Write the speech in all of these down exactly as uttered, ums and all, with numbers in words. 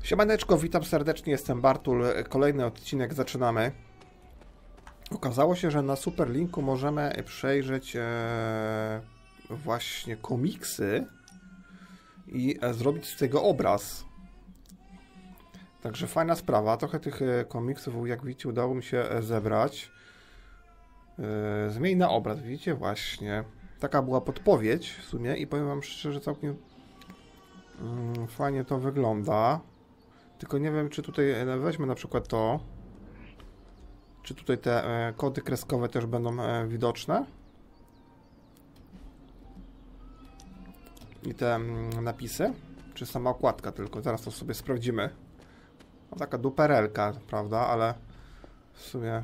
Siemaneczko, witam serdecznie, jestem Bartul. Kolejny odcinek zaczynamy. Okazało się, że na Superlinku możemy przejrzeć e, właśnie komiksy i e, zrobić z tego obraz. Także fajna sprawa. Trochę tych e, komiksów, jak widzicie, udało mi się e, zebrać. E, zmień na obraz, widzicie? Właśnie. Taka była podpowiedź w sumie i powiem wam szczerze, całkiem mm, fajnie to wygląda. Tylko nie wiem, czy tutaj weźmy na przykład to, czy tutaj te e, kody kreskowe też będą e, widoczne. I te mm, napisy, czy sama okładka tylko. Zaraz to sobie sprawdzimy. No, taka duperelka, prawda, ale w sumie...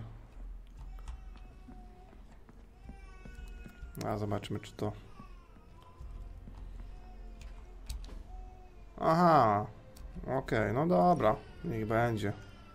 A zobaczmy, czy to... Aha. Okej, okay, no dobra, niech będzie.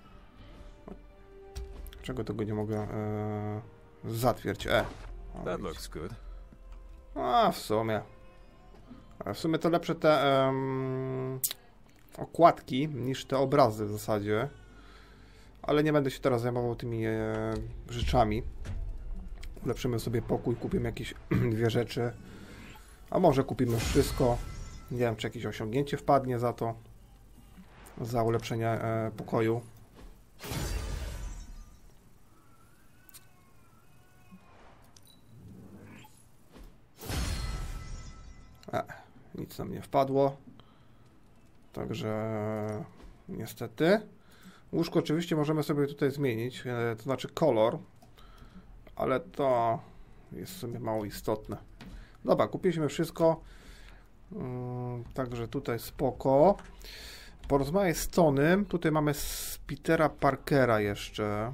Czego tego nie mogę e, zatwierdzić? E. That looks good. A, w sumie. W sumie to lepsze te um, okładki niż te obrazy w zasadzie. Ale nie będę się teraz zajmował tymi e, rzeczami. Ulepszymy sobie pokój, kupimy jakieś dwie rzeczy. A może kupimy wszystko. Nie wiem, czy jakieś osiągnięcie wpadnie za to. Za ulepszenie e, pokoju. E, nic nam nie wpadło. Także niestety. Łóżko oczywiście możemy sobie tutaj zmienić, e, to znaczy kolor. Ale to jest w sumie mało istotne. Dobra, kupiliśmy wszystko. Mm, także tutaj spoko. Porozmawiaj z Tonym. Tutaj mamy z Petera Parkera jeszcze.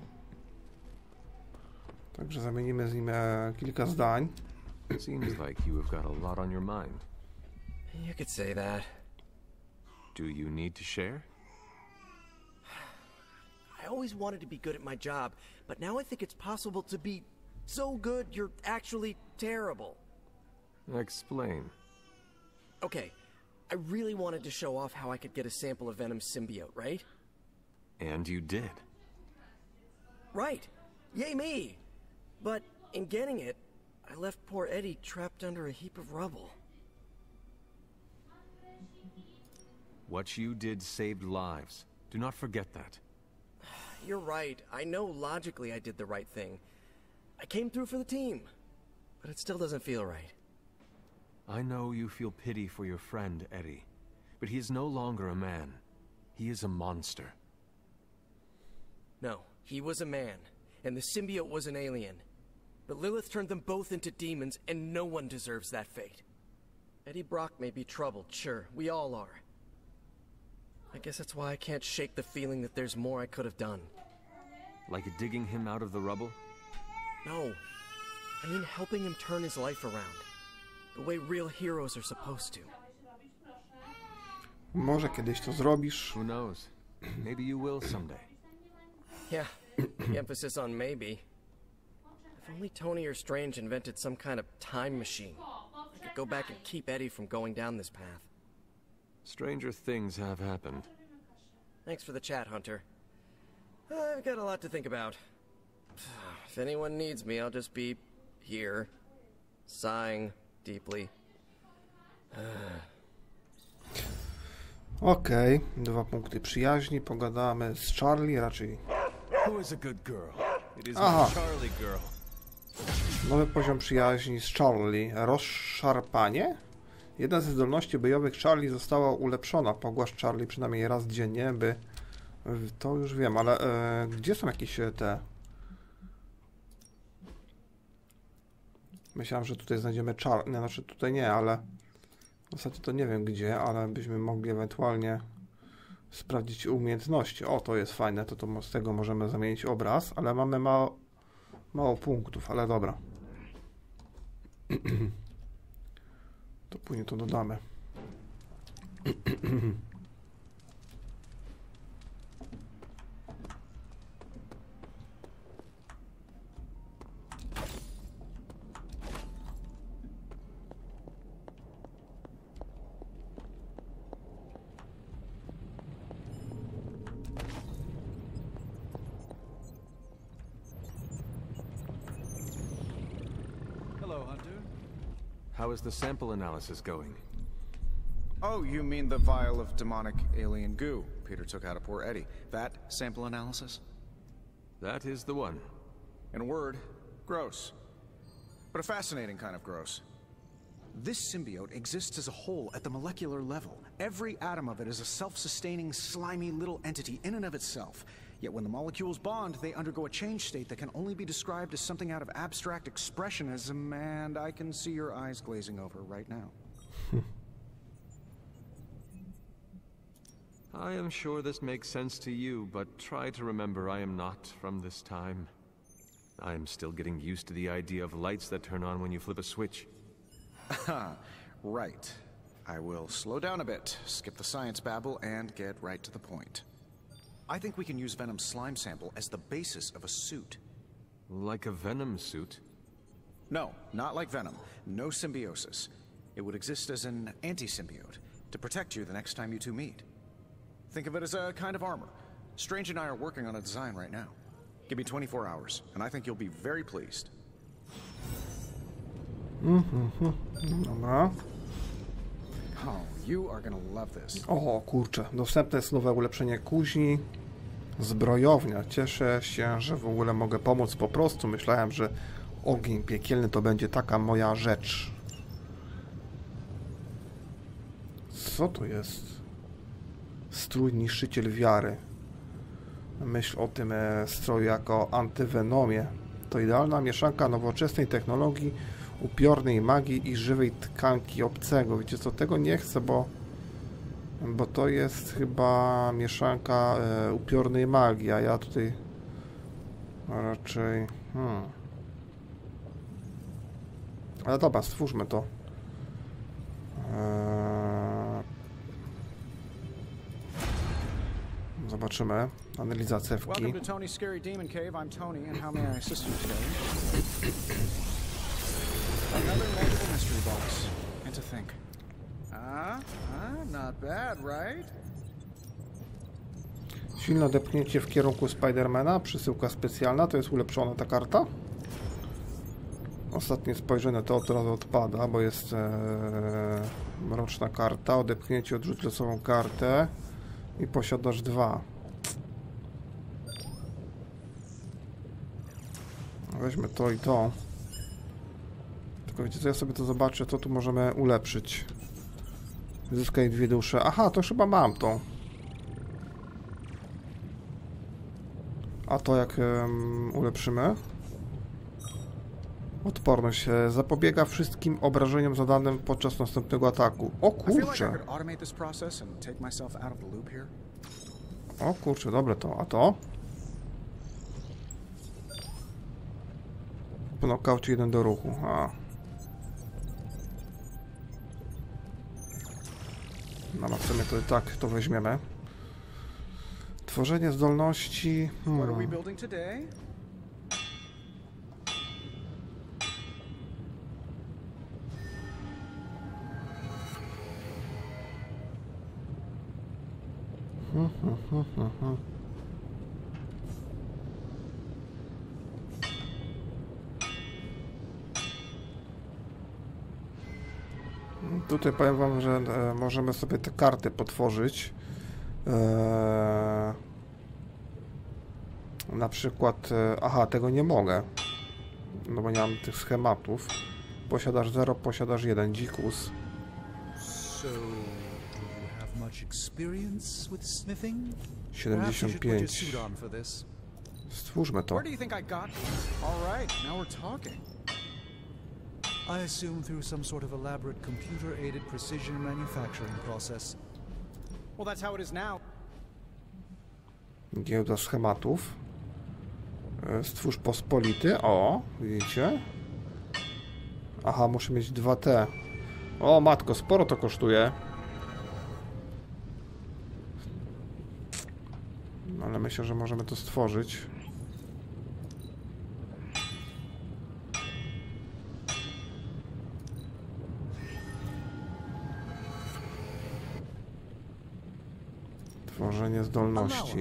Także zamienimy z nim e, kilka zdań. Seems like you have got a lot on your mind. You could say that. Do you need to share? I always wanted to be good at my job, but now I think it's possible to be so good you're actually terrible. Explain. Okay, I really wanted to show off how I could get a sample of Venom's symbiote, right? And you did. Right. Yay me! But in getting it, I left poor Eddie trapped under a heap of rubble. What you did saved lives. Do not forget that. You're right. I know logically I did the right thing. I came through for the team. But it still doesn't feel right. I know you feel pity for your friend, Eddie. But he is no longer a man. He is a monster. No, he was a man. And the symbiote was an alien. But Lilith turned them both into demons, and no one deserves that fate. Eddie Brock may be troubled, sure. We all are. I guess that's why I can't shake the feeling that there's more I could have done. Like digging him out of the rubble? No. I mean helping him turn his life around. The way real heroes are supposed to. Może kiedyś to zrobisz. Who knows? Maybe you will someday. Yeah, the emphasis on maybe. If only Tony or Strange invented some kind of time machine, I could go back and keep Eddie from going down this path. Stranger things have happened. Thanks for the chat, Hunter. I've got a lot to think about. If anyone needs me, I'll just be here, sighing deeply. Okej, okay. Dwa punkty przyjaźni, pogadamy z Charlie, raczej... Who is a good girl? It is Aha. my Charlie girl. Nowy poziom przyjaźni z Charlie. Rozszarpanie? Jedna ze zdolności bojowych Charlie została ulepszona. Pogłasz Charlie przynajmniej raz dziennie, by... To już wiem, ale e, gdzie są jakieś te... Myślałem, że tutaj znajdziemy Charlie. Nie, znaczy tutaj nie, ale... W zasadzie to nie wiem gdzie, ale byśmy mogli ewentualnie sprawdzić umiejętności. O, to jest fajne, to, to z tego możemy zamienić obraz, ale mamy mało, mało punktów, ale dobra. To później to dodamy. How is the sample analysis going? Oh, you mean the vial of demonic alien goo Peter took out of poor Eddie? That sample analysis? That is the one. In a word, gross. But a fascinating kind of gross. This symbiote exists as a whole at the molecular level. Every atom of it is a self-sustaining, slimy little entity in and of itself. Yet when the molecules bond, they undergo a change state that can only be described as something out of abstract expressionism, and I can see your eyes glazing over right now. I am sure this makes sense to you, but try to remember I am not from this time. I am still getting used to the idea of lights that turn on when you flip a switch. Right. I will slow down a bit, skip the science babble, and get right to the point. I think we can use Venom's slime sample as the basis of a suit. Like a Venom suit? No, not like Venom. No symbiosis. It would exist as an anti-symbiote, to protect you the next time you two meet. Think of it as a kind of armor. Strange and I are working on a design right now. Give me twenty-four hours, and I think you'll be very pleased. Mhm. Dobra. Oh, you are gonna love this. O kurczę, dostępne jest nowe ulepszenie kuźni. Zbrojownia. Cieszę się, że w ogóle mogę pomóc po prostu. Myślałem, że ogień piekielny to będzie taka moja rzecz. Co to jest? Strój niszczyciel wiary. Myśl o tym e, stroju jako antyvenomie. To idealna mieszanka nowoczesnej technologii, upiornej magii i żywej tkanki obcego. Wiecie co, tego nie chcę, bo bo to jest chyba mieszanka e, upiornej magii, a ja tutaj raczej... Hmm. Ale dobra, stwórzmy to. Eee... Zobaczymy. Analiza cewki. Welcome to Tony's Scary Demon Cave. I'm Tony, and how may I assist you today? Another multiple mystery box. And to think. Ah, ah, not bad, right? Silne odepchnięcie w kierunku Spidermana. Przesyłka specjalna. To jest ulepszona ta karta. Ostatnie spojrzenie to od razu odpada, bo jest ee, mroczna karta. Odepchnięcie, odrzuć losową kartę. I posiadasz dwa. Weźmy to i to. Tylko wiecie co, ja sobie to zobaczę, co tu możemy ulepszyć. Zyskaj dwie dusze. Aha, to chyba mam to. A to jak um, ulepszymy? Odporność. Zapobiega wszystkim obrażeniom zadanym podczas następnego ataku. O kurczę. O kurczę, dobre to. A to? Po nokaucie jeden do ruchu. A. No, no w sumie to i tak to weźmiemy. Tworzenie zdolności... Hmm. Hmm, hmm, hmm, hmm, hmm. Tutaj powiem wam, że e, możemy sobie te karty potworzyć. E, na przykład... E, aha, tego nie mogę. No bo nie mam tych schematów. Posiadasz zero, posiadasz jeden. Dzikus. siedemdziesiąt pięć. Stwórzmy to. I assume through some sort of elaborate computer-aided precision manufacturing process. Well, that's how it is now. Giełda schematów. Stwórz pospolity. O, widzicie? Aha, muszę mieć dwa T. O, matko, sporo to kosztuje. No, ale myślę, że możemy to stworzyć. Tworzenie zdolności.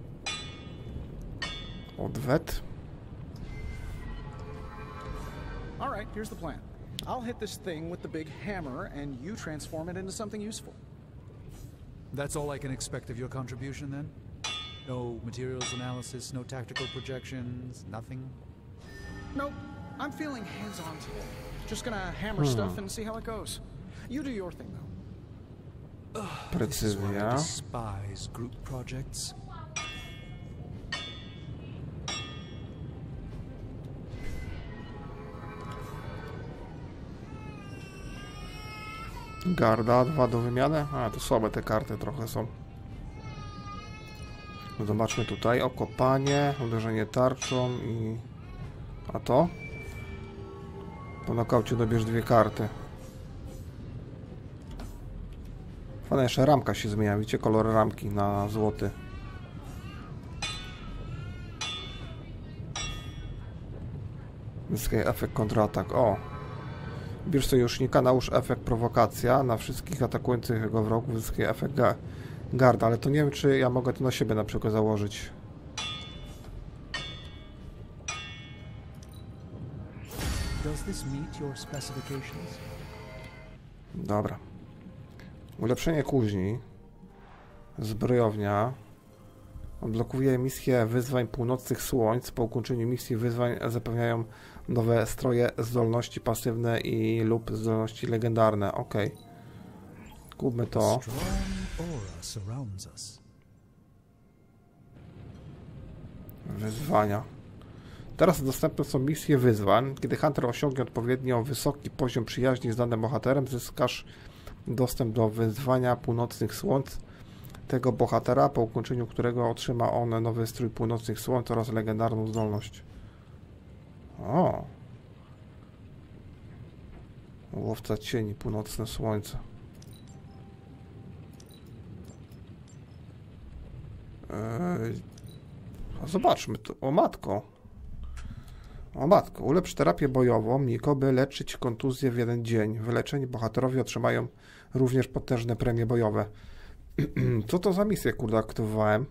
Odwet. All right, here's the plan. I'll hit this thing with the big hammer, and you transform it into something useful. That's all I can expect of your contribution, then? No materials analysis, no tactical projections, nothing? Nope. I'm feeling hands-on today. Just gonna hammer hmm. stuff and see how it goes. You do your thing, though. Ugh, this is why I despise group projects. Garda, dwa do wymiany. A, to słabe te karty trochę są. Zobaczmy tutaj. Okopanie, uderzenie tarczą i... A to? Po nokaucie dobierz dwie karty. Fajna, jeszcze ramka się zmienia. Widzicie? Kolor ramki na złoty. Zyskaj efekt kontratak. O! Bierz sojusznika, nałóż efekt prowokacja na wszystkich atakujących jego wrogów, zyskaj efekt ga garda, ale to nie wiem, czy ja mogę to na siebie na przykład założyć. Does this meet your specifications? Dobra. Ulepszenie kuźni. Zbrojownia. Odblokuje misję wyzwań północnych słońc. Po ukończeniu misji wyzwań zapewniają nowe stroje, zdolności pasywne i lub zdolności legendarne. Ok. Kupmy to. Wyzwania. Teraz dostępne są misje wyzwań. Kiedy Hunter osiągnie odpowiednio wysoki poziom przyjaźni z danym bohaterem, zyskasz dostęp do wyzwania północnych słońc tego bohatera, po ukończeniu którego otrzyma on nowy strój północnych słońc oraz legendarną zdolność. O! Łowca cieni, północne słońce. Eee, zobaczmy to. O matko. O matko. Ulepsz terapię bojową Miko, by leczyć kontuzję w jeden dzień. Wyleczeni bohaterowie otrzymają również potężne premie bojowe. Co to za misję, kurde, aktywowałem?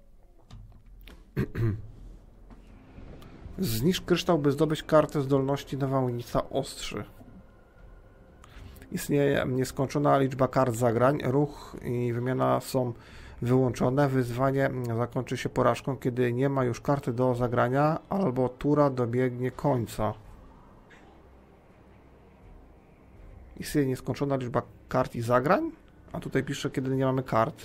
Zniszcz kryształ, by zdobyć kartę zdolności nawałnica ostrzy. Istnieje nieskończona liczba kart zagrań. Ruch i wymiana są wyłączone. Wyzwanie zakończy się porażką, kiedy nie ma już karty do zagrania albo tura dobiegnie końca. Istnieje nieskończona liczba kart i zagrań? A tutaj pisze, kiedy nie mamy kart.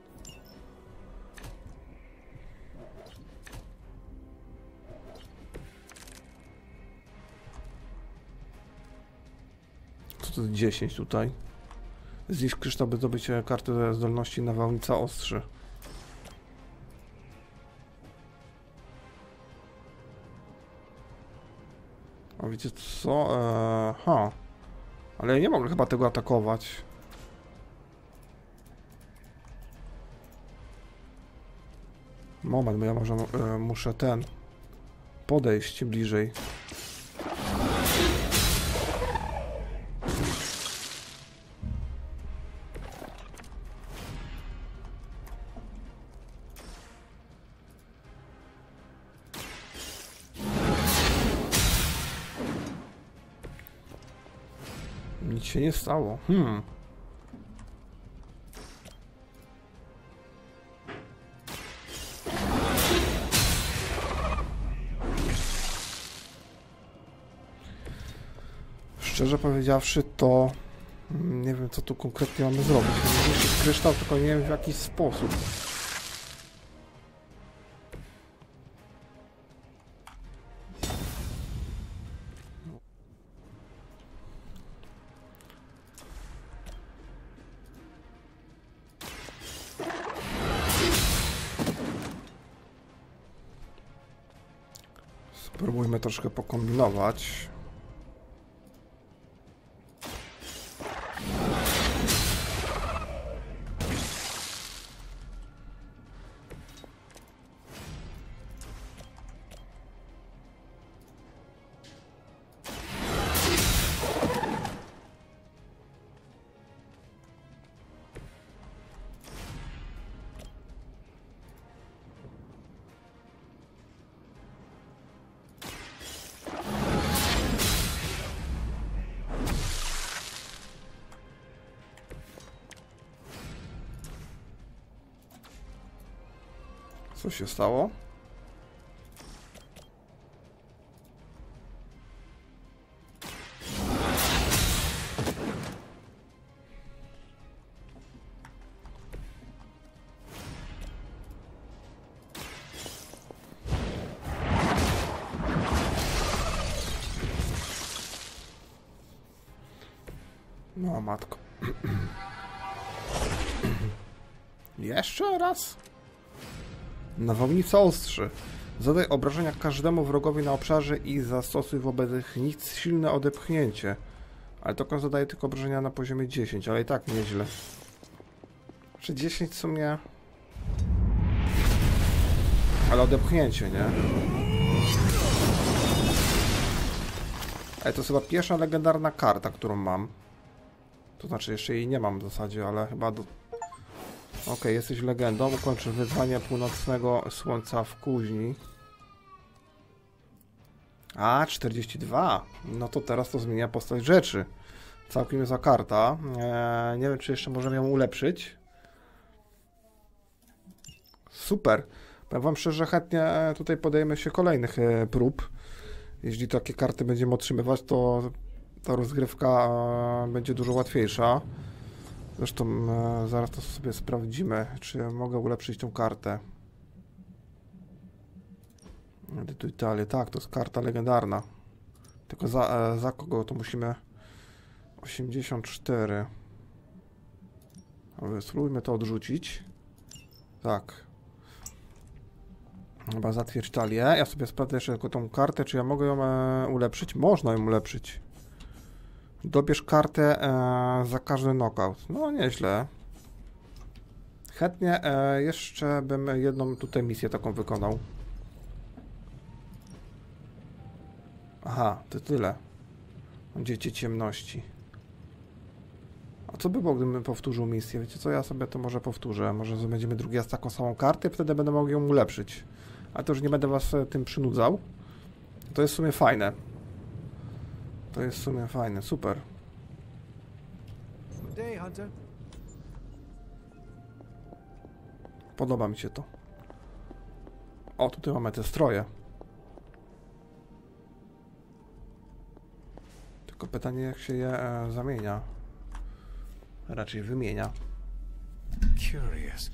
Co to dziesięć tutaj? Zniszcz kryształ, by zdobyć kartę zdolności nawałnica ostrzy. A wiecie co? Eee, ha. Ale ja nie mogę chyba tego atakować. Moment, bo ja może e, muszę ten podejść bliżej. Nic się nie stało. Hmm. Szczerze powiedziawszy, to nie wiem, co tu konkretnie mamy zrobić. Zniszczyć kryształ, tylko nie wiem, w jaki sposób. Spróbujmy troszkę pokombinować. Co się stało? No, matko. Jeszcze raz. Nawałnica ostrzy. Zadaj obrażenia każdemu wrogowi na obszarze i zastosuj wobec nich silne odepchnięcie. Ale to zadaje tylko obrażenia na poziomie dziesięć, ale i tak nieźle. Czy dziesięć w sumie... Ale odepchnięcie, nie? Ale to jest chyba pierwsza legendarna karta, którą mam. To znaczy, jeszcze jej nie mam w zasadzie, ale chyba... Do... Okej, okay, jesteś legendą. Ukończysz wyzwanie północnego słońca w kuźni. A, czterdzieści dwa. No to teraz to zmienia postać rzeczy. Całkiem niezła karta. Eee, nie wiem, czy jeszcze możemy ją ulepszyć. Super. Powiem wam szczerze, chętnie tutaj podejmę się kolejnych e, prób. Jeśli takie karty będziemy otrzymywać, to ta rozgrywka e, będzie dużo łatwiejsza. Zresztą e, zaraz to sobie sprawdzimy, czy mogę ulepszyć tą kartę. Tu Italię, tak, to jest karta legendarna. Tylko za, e, za kogo to musimy... osiemdziesiąt cztery. Spróbujmy to odrzucić. Tak. Chyba zatwierdź talię. Ja sobie sprawdzę jeszcze tylko tą kartę, czy ja mogę ją e, ulepszyć? Można ją ulepszyć. Dobierz kartę e, za każdy knockout. No nieźle. Chętnie e, jeszcze bym jedną tutaj misję taką wykonał. Aha, to tyle. Dzieci ciemności. A co by było, gdybym powtórzył misję? Wiecie co, ja sobie to może powtórzę. Może będziemy drugi raz taką samą kartę, wtedy będę mógł ją ulepszyć. Ale to już nie będę was tym przynudzał. To jest w sumie fajne. To jest w sumie fajne, super. Podoba mi się to. O, tutaj mamy te stroje. Tylko pytanie, jak się je e, zamienia. Raczej wymienia. Curious.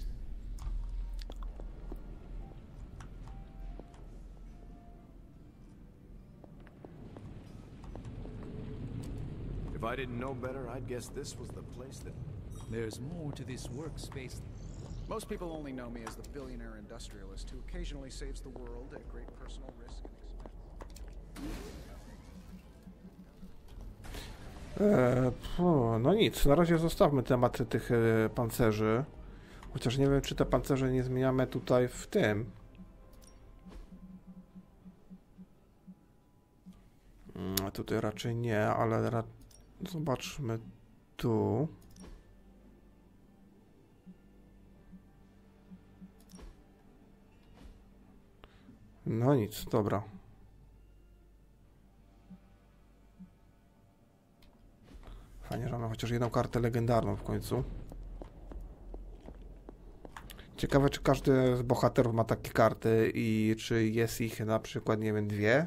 If I didn't know better, I'd guess this was the place that... There's more to this workspace. Most people only know me as the billionaire industrialist who occasionally saves the world at great personal risk and expense. Eee, pfu, no nic, na razie zostawmy tematy tych e, pancerzy. Chociaż nie wiem, czy te pancerze nie zmieniamy tutaj w tym. Hmm, tutaj raczej nie, ale ra zobaczmy tu. No nic, dobra. Fajnie, że mamy chociaż jedną kartę legendarną w końcu. Ciekawe, czy każdy z bohaterów ma takie karty i czy jest ich na przykład, nie wiem, dwie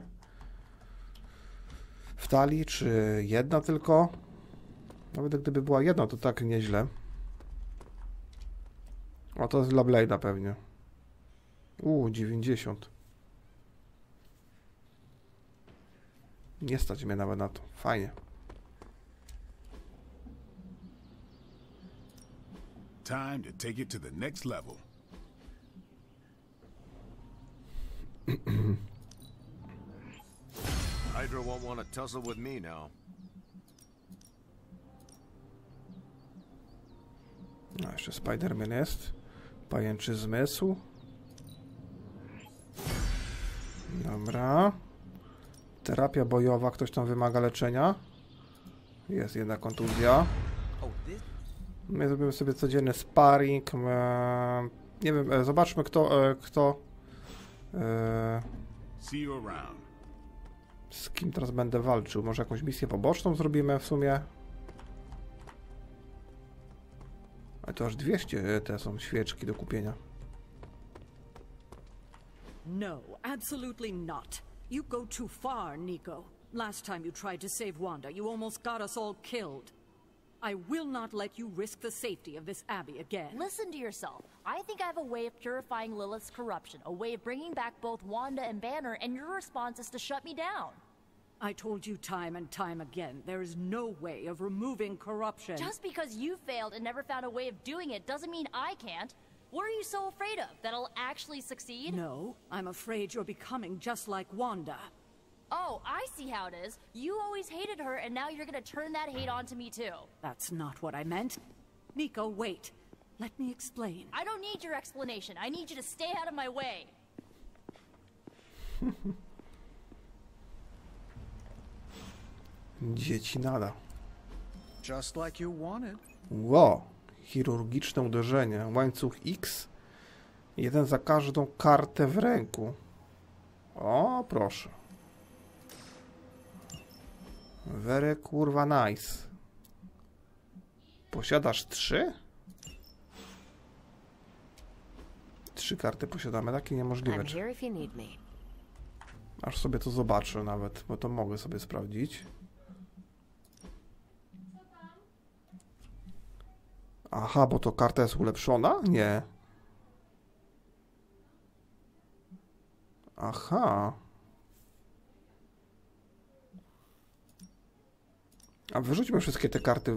w talii, czy jedna tylko. Nawet gdyby była jedna, to tak nieźle. O, to jest dla Blade'a pewnie. Uuu, dziewięćdziesiąt. Nie stać mnie nawet na to. Fajnie. Time to take it to the next level. Hydra won't want to tussle with me now. No, jeszcze Spider-Man jest. Pajęczy zmysł. Dobra. Terapia bojowa. Ktoś tam wymaga leczenia? Jest jedna kontuzja. My zrobimy sobie codzienny sparring. Eee, nie wiem, e, zobaczmy kto, e, kto e, See you around. z kim teraz będę walczył. Może jakąś misję poboczną zrobimy w sumie. Ale to aż dwieście te są świeczki do kupienia. No, absolutely not. You go too far, Nico. Last time you tried to save Wanda, you almost got us all killed. I will not let you risk the safety of this Abbey again. Listen to yourself. I think I have a way of purifying Lilith's corruption, a way of bringing back both Wanda and Banner, and your response is to shut me down. I told you time and time again, there is no way of removing corruption. Just because you failed and never found a way of doing it doesn't mean I can't. What are you so afraid of? That I'll actually succeed? No, I'm afraid you're becoming just like Wanda. Oh, I see how it is. You always hated her, and now you're gonna turn that hate onto me too. That's not what I meant. Nico, wait. Let me explain. I don't need your explanation. I need you to stay out of my way. Dzieci nada. Just like you wanted. Wow. Chirurgiczne uderzenie. Łańcuch X. Jeden za każdą kartę w ręku. O, proszę. Very kurwa nice. Posiadasz trzy? Trzy karty posiadamy, takie niemożliwe. Aż sobie to zobaczę nawet, bo to mogę sobie sprawdzić. Aha, bo to karta jest ulepszona? Nie. Aha. A wyrzućmy wszystkie te karty.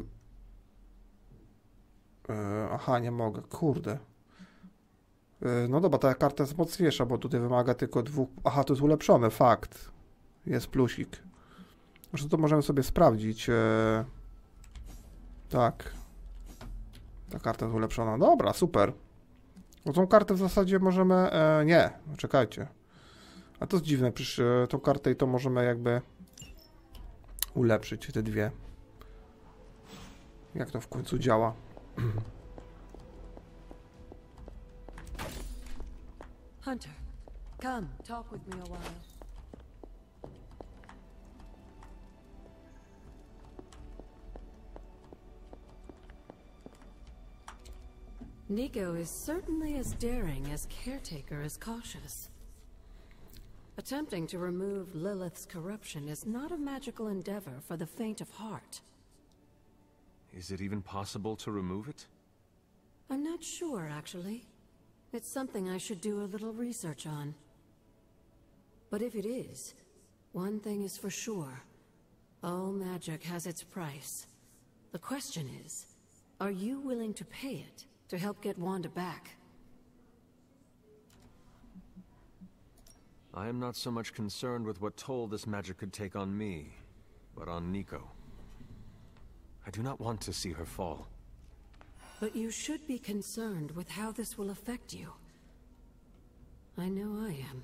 Yy, aha, nie mogę, kurde. Yy, no dobra, ta karta jest mocniejsza, bo tutaj wymaga tylko dwóch... Aha, to jest ulepszone, fakt. Jest plusik. Może to możemy sobie sprawdzić. Yy... Tak. Ta karta jest ulepszona. Dobra, super. Bo tą kartę w zasadzie możemy... E, nie, czekajcie. A to jest dziwne, przecież e, tą kartę i to możemy jakby ulepszyć, te dwie. Jak to w końcu działa? Hunter, come, talk with me a while. Nico is certainly as daring as Caretaker is cautious. Attempting to remove Lilith's corruption is not a magical endeavor for the faint of heart. Is it even possible to remove it? I'm not sure, actually. It's something I should do a little research on. But if it is, one thing is for sure. All magic has its price. The question is, are you willing to pay it to help get Wanda back? I am not so much concerned with what toll this magic could take on me, but on Nico. I do not want to see her fall. But you should be concerned with how this will affect you. I know I am.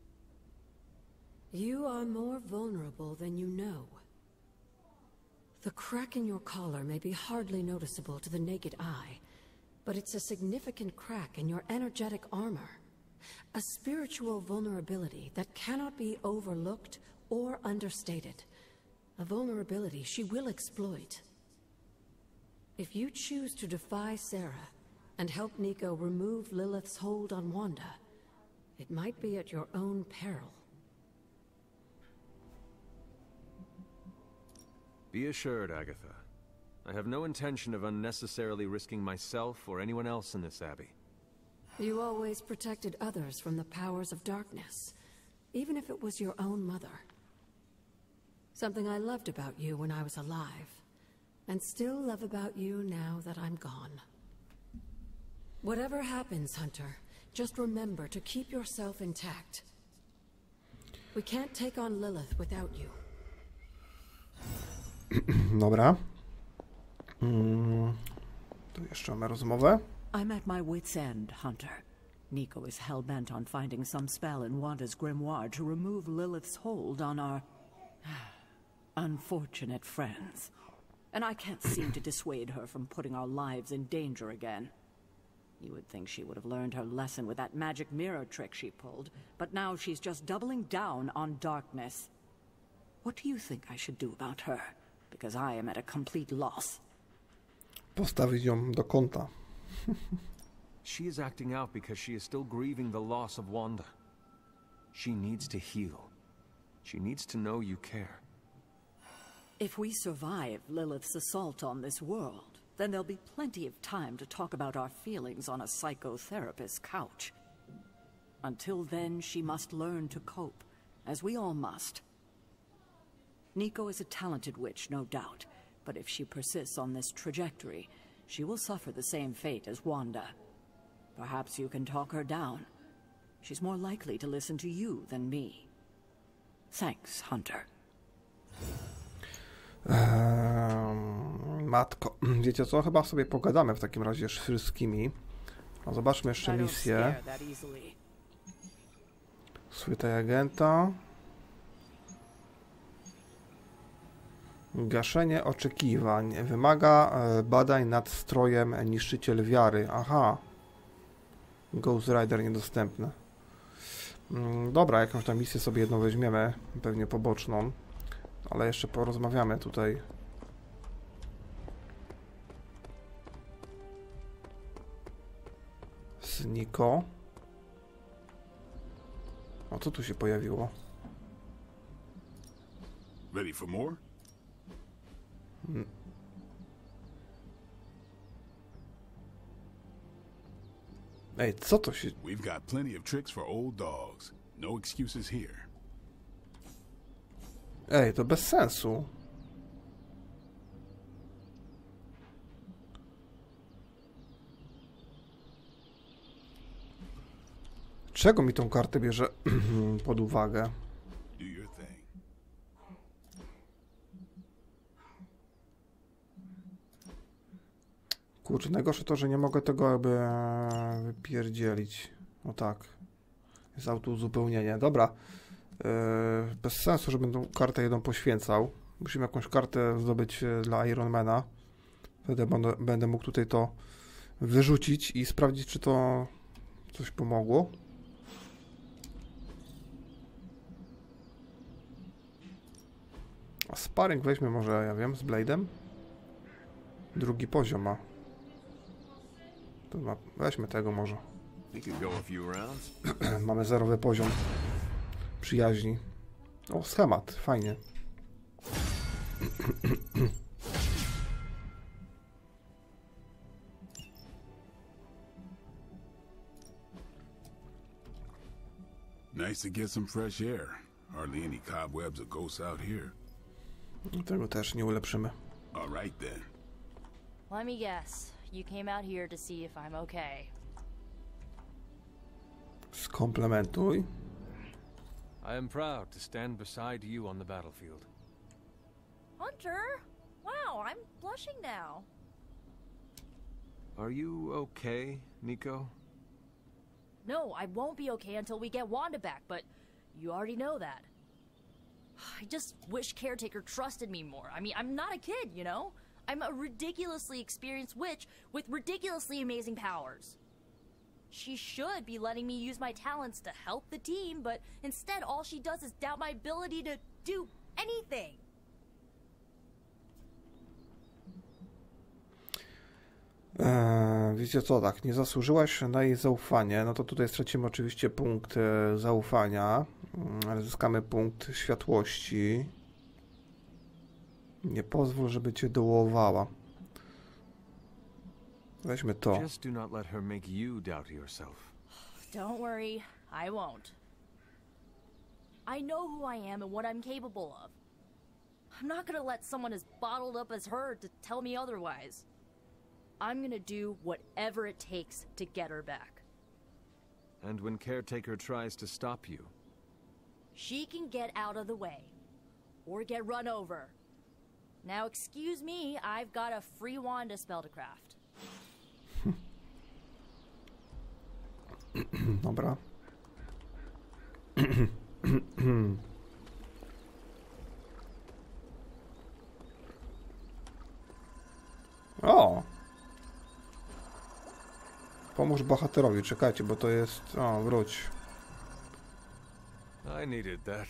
You are more vulnerable than you know. The crack in your collar may be hardly noticeable to the naked eye, but it's a significant crack in your energetic armor. A spiritual vulnerability that cannot be overlooked or understated. A vulnerability she will exploit. If you choose to defy Sarah and help Nico remove Lilith's hold on Wanda, it might be at your own peril. Be assured, Agatha. I have no intention of unnecessarily risking myself or anyone else in this abbey. You always protected others from the powers of darkness, even if it was your own mother. Something I loved about you when I was alive, and still love about you now that I'm gone. Whatever happens, Hunter, just remember to keep yourself intact. We can't take on Lilith without you. Dobra. Mm, tu jeszcze mamy rozmowę. I'm at my wit's end, Hunter. Nico is hell-bent on finding some spell in Wanda's grimoire to remove Lilith's hold on our unfortunate friends. And I can't seem to dissuade her from putting our lives in danger again. You would think she would have learned her lesson with that magic mirror trick she pulled, but now she's just doubling down on darkness. What do you think I should do about her? Because I am at a complete loss. Postawić ją do kąta. She is acting out because she is still grieving the loss of Wanda. She needs to heal. She needs to know you care. If we survive Lilith's assault on this world, then there'll be plenty of time to talk about our feelings on a psychotherapist's couch. Until then, she must learn to cope, as we all must. Nico is a talented witch, no doubt, but if she persists on this trajectory, she will suffer the same fate as Wanda. Perhaps you can talk her down. She's more likely to listen to you than me. Thanks, Hunter. Eee, matko, wiecie co? Chyba sobie pogadamy w takim razie z wszystkimi. No, zobaczmy jeszcze misję. Słytaj agenta. Gaszenie oczekiwań. Wymaga e, badań nad strojem niszczyciel wiary. Aha. Ghost Rider niedostępny. Mm, dobra, jakąś tam misję sobie jedną weźmiemy. Pewnie poboczną. Ale jeszcze porozmawiamy tutaj. Z Nico. O, co tu się pojawiło? Ready for more? Hmm. Ej, co to się... We've got plenty of tricks for old dogs. No excuses here. Ej, to bez sensu. Czego mi tą kartę bierze pod uwagę? Kurczę, najgorsze to, że nie mogę tego jakby wypierdzielić. No tak. Jest autouzupełnienie. Dobra. Yy, bez sensu, żebym tą kartę jedną poświęcał. Musimy jakąś kartę zdobyć dla Ironmana. Wtedy będę, będę mógł tutaj to wyrzucić i sprawdzić, czy to coś pomogło. A sparring weźmy może, ja wiem, z Blade'em. Drugi poziom ma. To ma. Weźmy tego może. Mamy zerowy poziom przyjaźni. O, schemat, fajnie. Nice to get some fresh air. Hardly any cobwebs or ghosts out here. Tego też nie ulepszymy. All right then. Let me guess. You came out here to see if I'm okay. Skomplementuj. I am proud to stand beside you on the battlefield. Hunter? Wow, I'm blushing now. Are you okay, Nico? No, I won't be okay until we get Wanda back, but you already know that. I just wish Caretaker trusted me more. I mean, I'm not a kid, you know? I'm a ridiculously experienced witch with ridiculously amazing powers. She should be letting me use my talents to help the team, but instead all she does is doubt my ability to do anything. Eee, wiecie co, tak, nie zasłużyłaś na jej zaufanie, no to tutaj stracimy oczywiście punkt e, zaufania, ale zyskamy punkt światłości. Nie pozwól, żeby cię dołowała. Weźmy to. Just do not let her make you doubt yourself. Don't worry, I won't. I know who I am and what I'm capable of. I'm not gonna let someone as bottled up as her to tell me otherwise. I'm gonna do whatever it takes to get her back. And when Caretaker tries to stop you? She can get out of the way. Or get run over. Now excuse me, I've got a free Wanda spell to craft. Dobra. O! Pomóż bohaterowi, czekajcie, bo to jest... O, wróć. I needed that.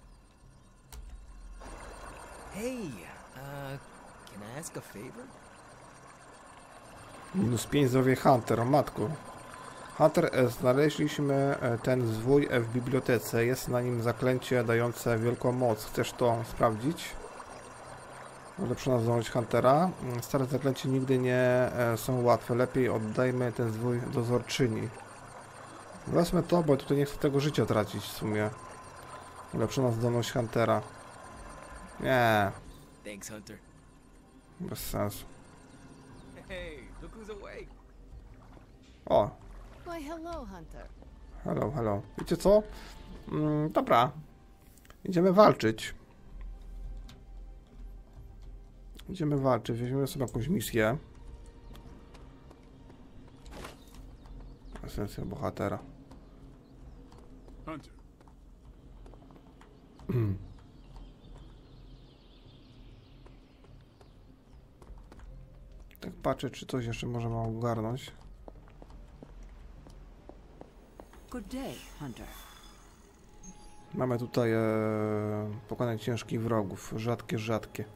Hey, uh, can I ask a favor? Minus pięć zdrowie Hunter, o matku. Hunter, e, znaleźliśmy e, ten zwój e, w bibliotece. Jest na nim zaklęcie dające wielką moc. Chcesz to sprawdzić? Ulepszona zdolność Huntera. Stare zaklęcia nigdy nie e, są łatwe. Lepiej oddajmy ten zwój dozorczyni. Wezmę to, bo tutaj nie chcę tego życia tracić w sumie. Ulepszona zdolność Huntera. Nie. Thanks, Hunter. Bez sensu. Hey, look who's awake. O. Why, hello, Hunter. Hello, hello. Wiecie co? Mm, dobra. Idziemy walczyć. Idziemy walczyć. Weźmiemy sobie jakąś misję. Esencja bohatera. Hunter. Tak patrzę, czy coś jeszcze możemy ogarnąć. Good day, Hunter. Mamy tutaj e, pokonać ciężkich wrogów. Rzadkie, rzadkie.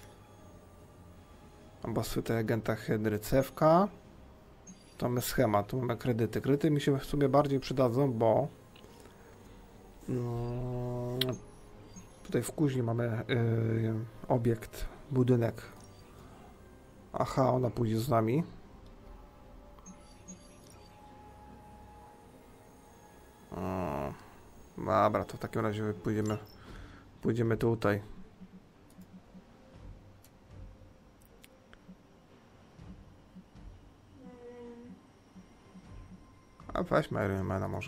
Ambassyta agenta Henry Cewka. To mamy schemat, tu mamy kredyty. Kredyty mi się w sumie bardziej przydadzą, bo mm, tutaj w kuźni mamy y, obiekt, budynek. Aha, ona pójdzie z nami. O, dobra, to w takim razie pójdziemy, pójdziemy tutaj. A weźmy Ironmana może.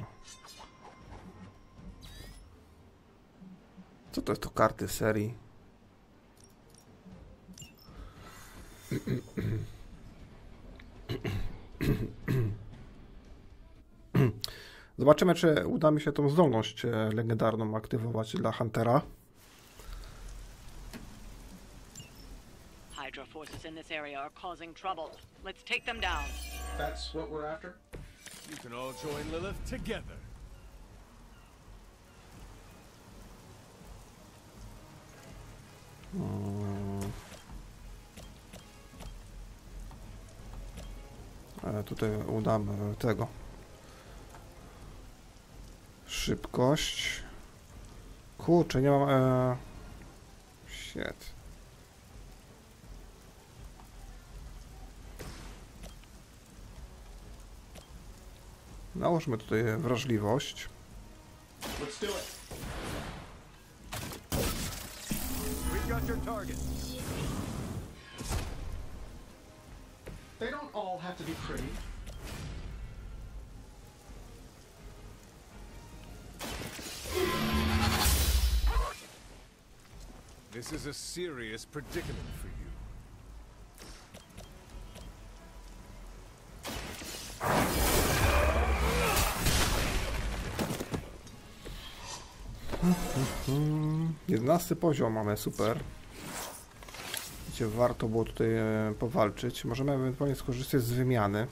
Co to jest to karty serii? Zobaczymy, czy uda mi się tą zdolność legendarną aktywować dla Huntera. Hydra forces in this area are causing trouble. Let's take them down. That's what we're after? You can all join Lilith together. Hmm. E, tutaj udamy tego. Szybkość. Kurczę, nie mam... E... Shit. Nałóżmy tutaj wrażliwość. Let's do it. We've got your target. They don't all have to be pretty. This is a serious predicament for you. jedenasty poziom mamy, super. Gdzie warto było tutaj e, powalczyć. Możemy ewentualnie skorzystać z wymiany.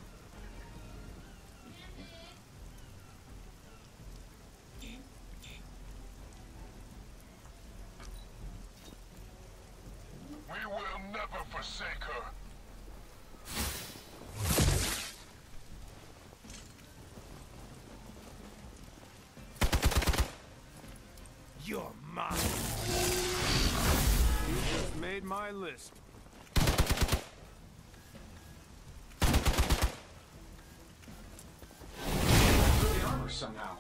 You're mine. You just made my list. The armor somehow.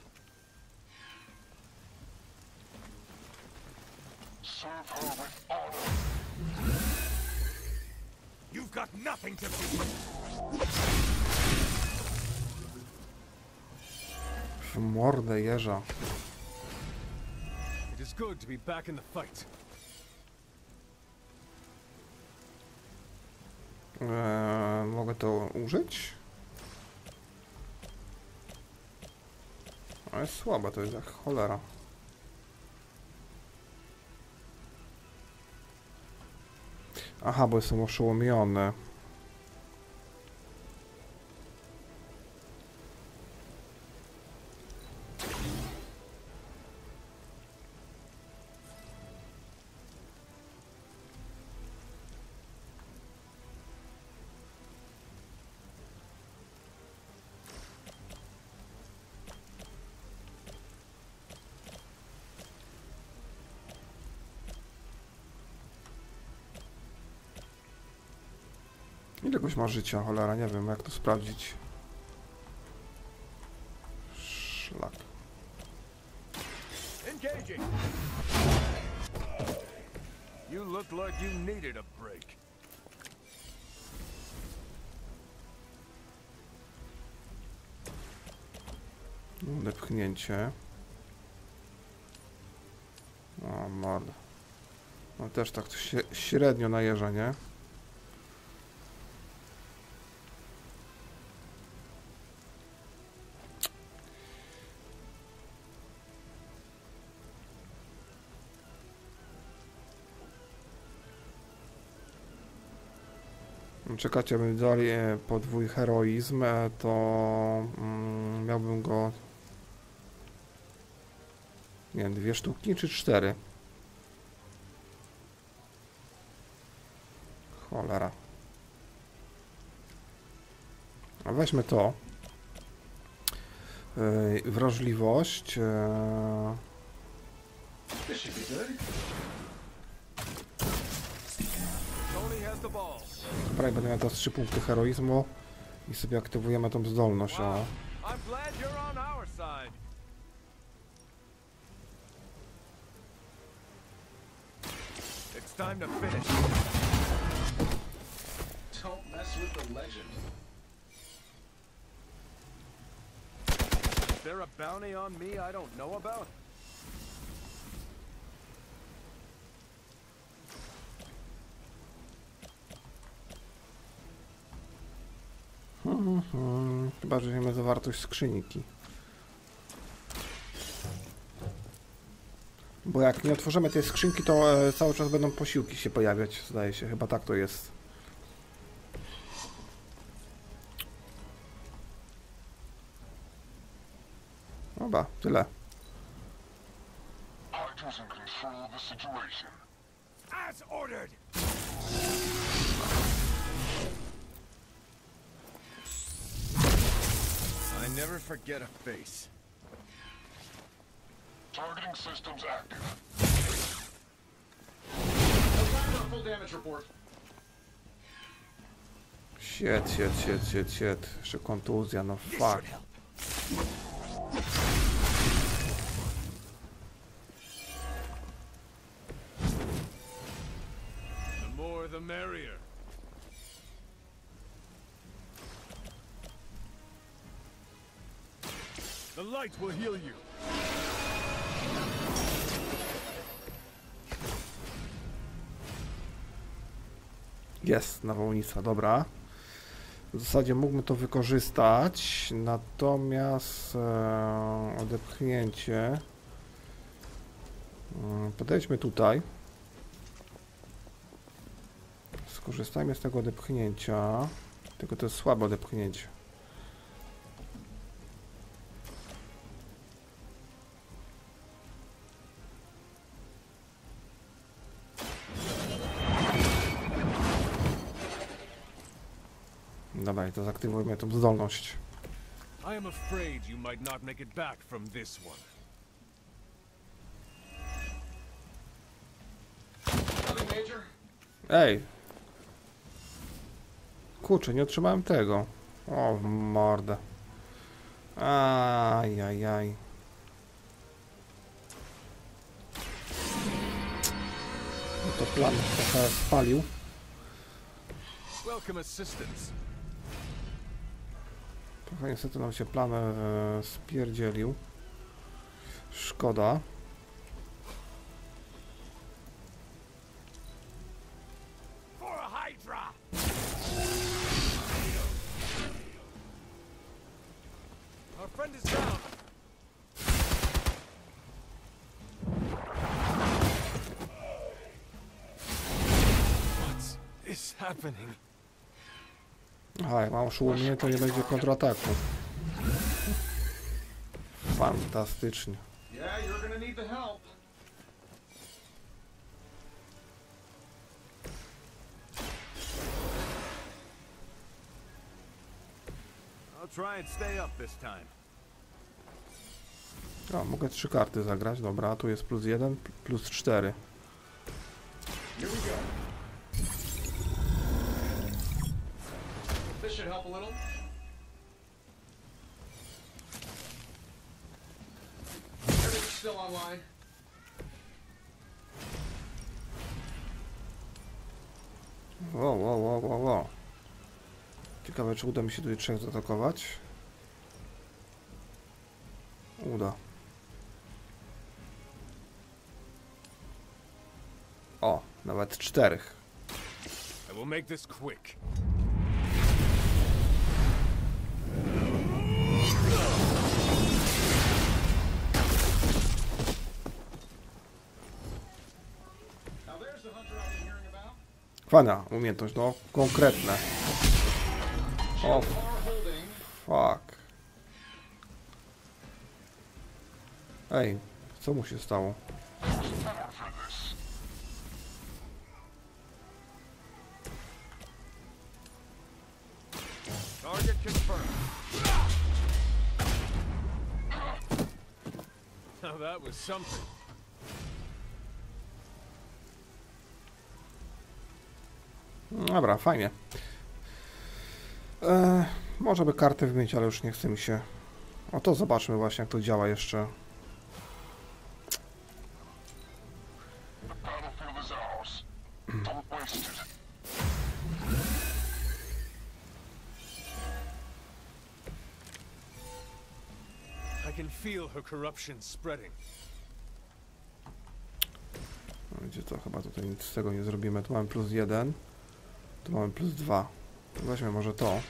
Serve her with honor. You've got nothing to do. W mordę jeża. It is good to be back in the fight. Eee, mogę to użyć? Ale jest słaba, to jest jak cholera. Aha, bo jestem oszołomiony. Ile goś ma życia, cholera, nie wiem jak to sprawdzić. Szlak. Engaging. You look like you needed a break. Odepchnięcie. O, morda. No też tak się średnio najeżdża, nie? Czekajcie, bym dali podwój heroizm, to mm, miałbym go, nie wiem, dwie sztuki czy cztery? Cholera. A weźmy to. Yy, wrażliwość. Yy. Dobra, i będę miał teraz trzy punkty heroizmu i sobie aktywujemy tą zdolność. O. Time to finish. Don't mess with the legend. Is there a bounty on me I don't know about? Hmm, hmm. Chyba, że wiemy zawartość skrzynki. Bo jak nie otworzymy tej skrzynki, to e, cały czas będą posiłki się pojawiać, zdaje się. Chyba tak to jest. Dobra, tyle. As ordered. I never forget a face. Targeting systems active. Full damage report. Shit, shit, shit, shit, shit. Jeszcze kontuzja, no fuck. The more the merrier. The lights will heal you. Jest nawałnica, dobra. W zasadzie mógłbym to wykorzystać, natomiast e, odepchnięcie. E, podejdźmy tutaj. Skorzystajmy z tego odepchnięcia. Tylko to jest słabe odepchnięcie. Dobra, i to zaktywujmy tą zdolność. I am afraid you might not make it back from this one. Ej! Kurczę, nie otrzymałem tego. O, w mordę. Ajajaj. No to plan trochę spalił. Welcome assistance. Trochę niestety nam się plan e, spierdzielił. Szkoda. Happening. Aha, jak mam oszołomienie, to nie będzie kontrataku. Fantastycznie. Yeah, you're gonna need the help. I'll try and stay up this time. O, mogę trzy karty zagrać, dobra, tu jest plus jeden, plus cztery. Here we go. help a little? Everything's still online. Wow, wow, wow, wow, wow. Ciekawe, czy uda mi się tutaj trzech zaatakować. Uda. O, nawet czterech. I will make this quick. Fajna umiejętność, no konkretne. O, fuck. Ej, co mu się stało? Target confirmed. Now that was something. Dobra, fajnie. Eee, może by kartę wymienić, ale już nie chce mi się. O, to zobaczmy właśnie, jak to działa jeszcze. I can feel her corruption spreading. Gdzie to chyba tutaj nic z tego nie zrobimy. Tu mamy plus jeden. Tu mamy plus dwa. Weźmy może to.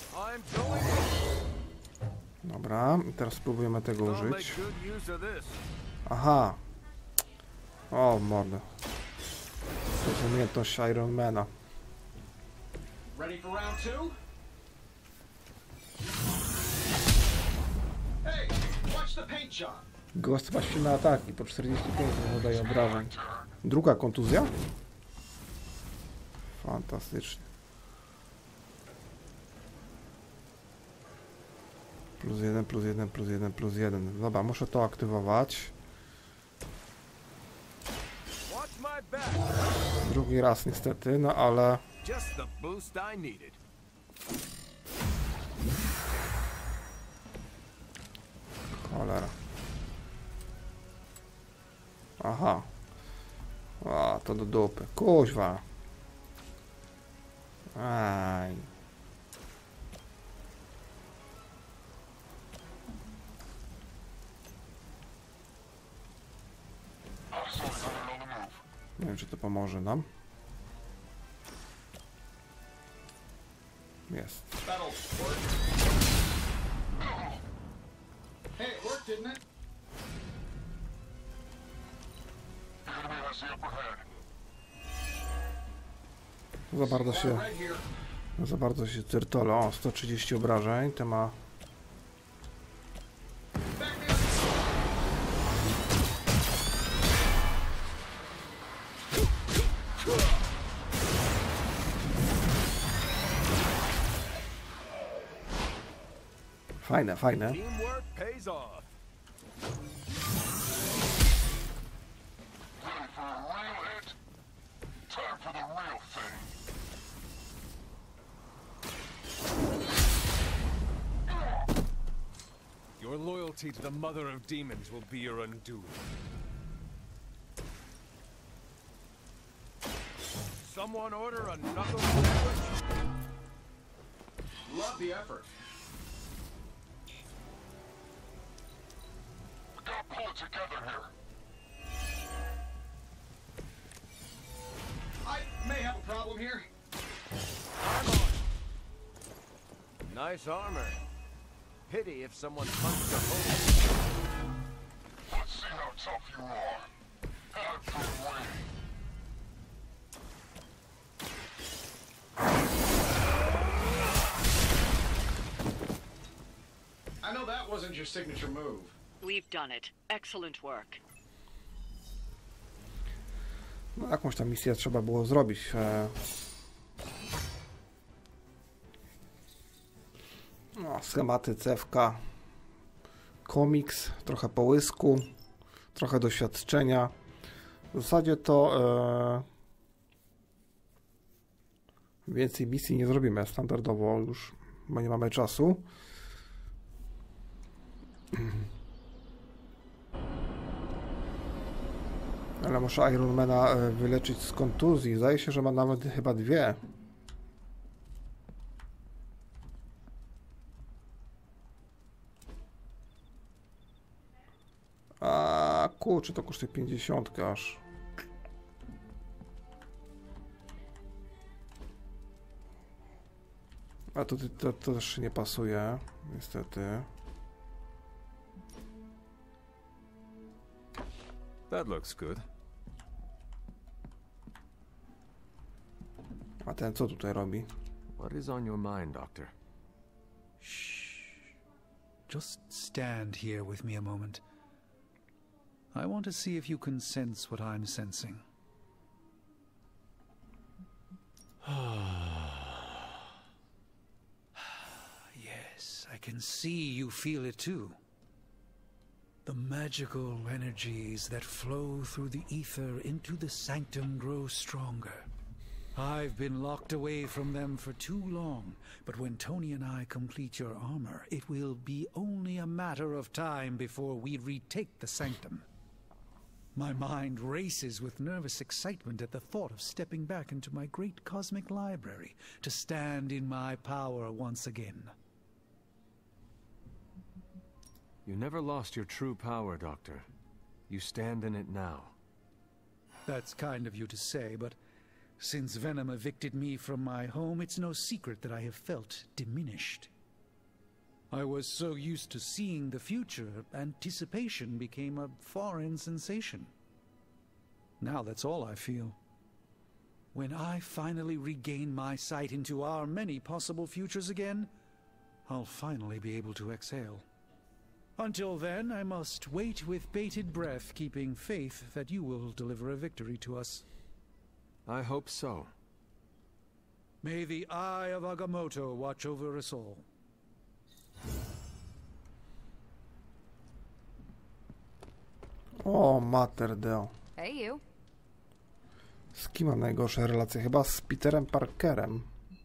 Dobra, i teraz spróbujemy tego użyć. Aha. O, mordę. To jest umiejętność Ironmana. Ready for round two? Hey, watch the paint shot. Ghost ma silne ataki, po czterdzieści pięć zadaje obrażeń. Druga kontuzja? Fantastycznie. Plus jeden, plus jeden, plus jeden, plus jeden. Dobra, muszę to aktywować. Drugi raz niestety, no ale... Cholera. Aha. A, to do dupy. Kuźwa. Aj. Nie wiem, czy to pomoże nam. Jest. Hey, it worked, didn't it? Za bardzo się... Za bardzo się cyrtolo. O, sto trzydzieści obrażeń. To ma... Fajne, fajne. Your loyalty to the Mother of Demons will be your undoing. Someone order a knuckle sandwich? Love the effort. We gotta pull it together here. I may have a problem here. I'm on. Nice armor. Pity if someone punched a hole. Let's see how tough you are. Head for the way. I know that wasn't your signature move. We've done it. Excellent work. No, jakąś tam misję trzeba było zrobić. E... No, schematy C F K. Komiks, trochę połysku, trochę doświadczenia. W zasadzie to e... więcej misji nie zrobimy. Standardowo już bo nie mamy czasu. Ale muszę Ironmana wyleczyć z kontuzji. Zdaje się, że ma nawet chyba dwie. A kurczę, to kosztuje pięćdziesiąt aż. A to, to, to też nie pasuje, niestety. That looks good. A ten co tutaj robi? What is on your mind, Doctor? Shh. Just stand here with me a moment. I want to see if you can sense what I'm sensing. Yes, I can see you feel it too. The magical energies that flow through the ether into the sanctum grow stronger. I've been locked away from them for too long, but when Tony and I complete your armor, it will be only a matter of time before we retake the sanctum. My mind races with nervous excitement at the thought of stepping back into my great cosmic library to stand in my power once again. You never lost your true power, Doctor. You stand in it now. That's kind of you to say, but since Venom evicted me from my home, it's no secret that I have felt diminished. I was so used to seeing the future, anticipation became a foreign sensation. Now that's all I feel. When I finally regain my sight into our many possible futures again, I'll finally be able to exhale. Until then, I must wait with bated breath, keeping faith that you will deliver a victory to us. I hope so. May the eye of Agamotto watch over us all. O, Mater Deo. Hey, you. Z kim mam najgorsze relacje? Chyba z Peterem Parkerem.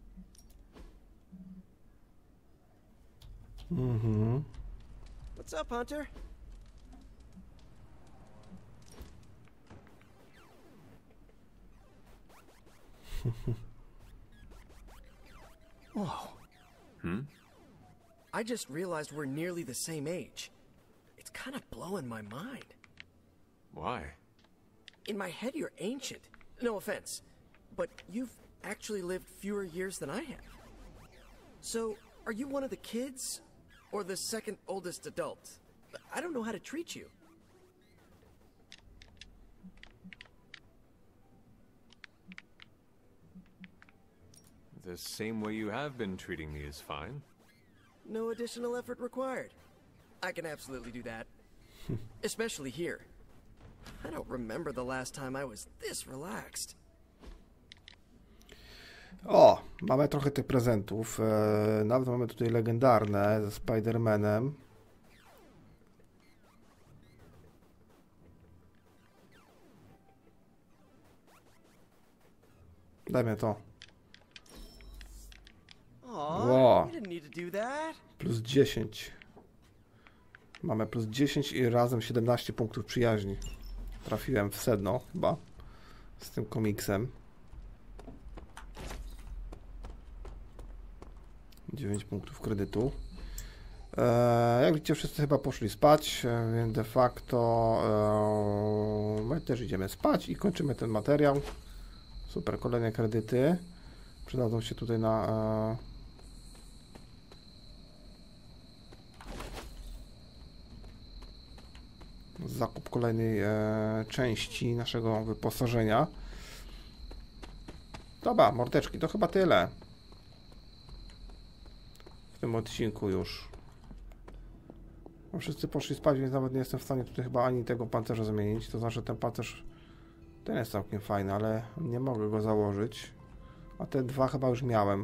Mhm. What's up, Hunter? Whoa. Hmm? I just realized we're nearly the same age. It's kind of blowing my mind. Why? In my head, you're ancient. No offense. But you've actually lived fewer years than I have. So, are you one of the kids? Or the second oldest adult? I don't know how to treat you. The same way you have been treating me is fine. No additional effort required. I can absolutely do that. Especially here. I don't remember the last time I was this relaxed. O, mamy trochę tych prezentów. E, nawet mamy tutaj legendarne ze Spider-Manem. Dajmy to. Wow. Plus dziesięć. Mamy plus dziesięć i razem siedemnaście punktów przyjaźni. Trafiłem w sedno chyba z tym komiksem. dziewięć punktów kredytu. Eee, jak widzicie, wszyscy chyba poszli spać, więc de facto eee, my też idziemy spać i kończymy ten materiał. Super, kolejne kredyty. Przydadzą się tutaj na eee, zakup kolejnej eee, części naszego wyposażenia. Dobra, mordeczki, to chyba tyle. W tym odcinku już. No wszyscy poszli spać, więc nawet nie jestem w stanie tutaj chyba ani tego pancerza zmienić. To znaczy ten pancerz ten jest całkiem fajny, ale nie mogę go założyć. A te dwa chyba już miałem.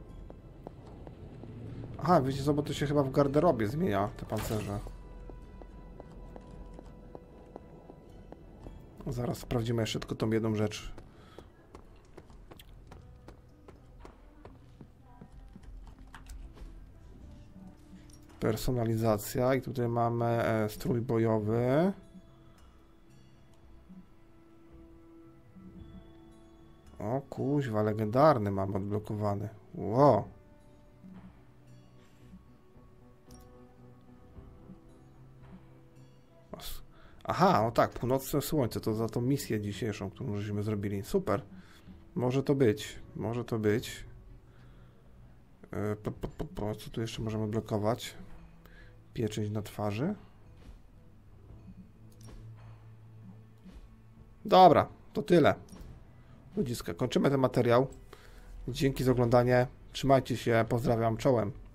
Aha, wiecie co, bo to się chyba w garderobie zmienia, te pancerze. Zaraz sprawdzimy jeszcze tylko tą jedną rzecz. Personalizacja i tutaj mamy e, strój bojowy. O kuźwa, legendarny mamy odblokowany. Wow. Aha, no tak, północne słońce, to za tą misję dzisiejszą, którą żeśmy zrobili. Super. Może to być, może to być. Yy, po, po, po, po. Co tu jeszcze możemy blokować? Pieczęć na twarzy. Dobra, to tyle. Ludziska, kończymy ten materiał. Dzięki za oglądanie. Trzymajcie się, pozdrawiam, czołem.